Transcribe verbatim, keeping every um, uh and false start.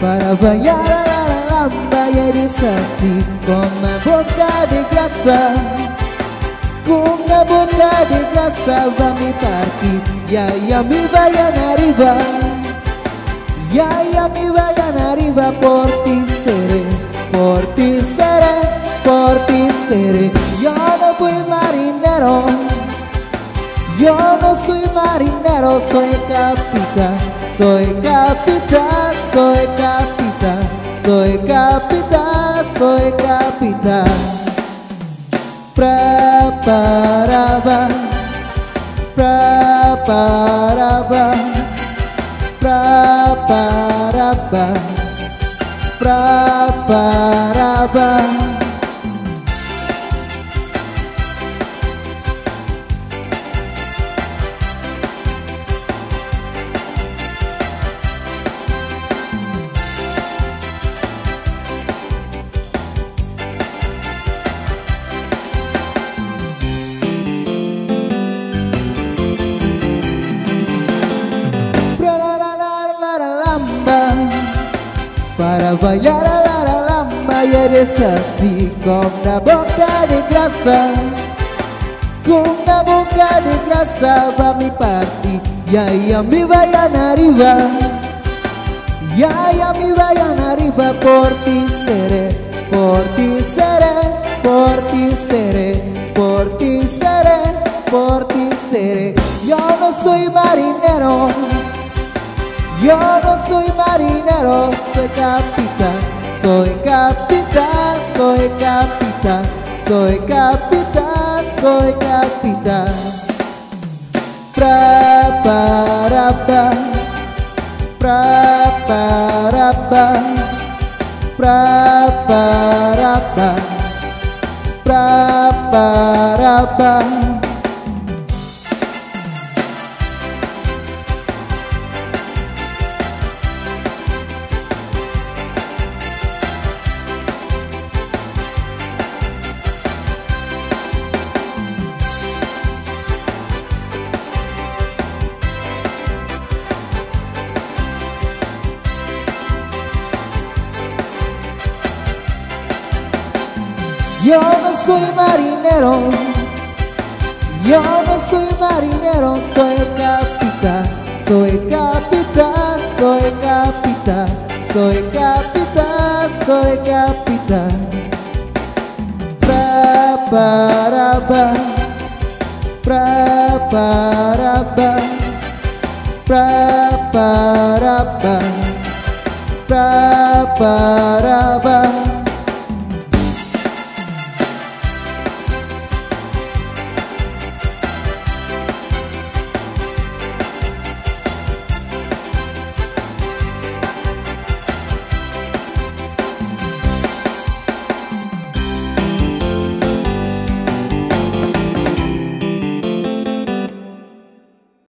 para bailar a la lamba y eres así, con una boca de grasa, con una boca de grasa va mi party, y ahí a mi vayan arriba, y ahí a mi vayan arriba, por ti seré, por ti seré, por ti seré. Yo no fui marinero, yo no soy marinero, soy capitán, soy capitán, soy capitán, soy capitán, soy capitán. Pra-para-ba, pra-para-ba, pra-para-ba, pra-para-ba. Para bailar a la lamba y eres así, con una boca de grasa, con una boca de grasa va mi party, y ahí a mi vayan arriba, y ahí a mi vayan arriba, por ti seré, por ti seré, por ti seré, por ti seré, por ti seré. Yo no soy marinero, yo no soy marinero, soy capitán, soy capitán, soy capitán, soy capitán, soy capitán. Pra-para-ba, pra-para-ba, pra-para-ba, pra-para-ba. Yo no soy marinero, yo no soy marinero, soy capitán, soy capitán, soy capitán, soy capitán, soy capitán. Pra-para-ba, pra-para-ba, pra-para-ba, pra-para-ba.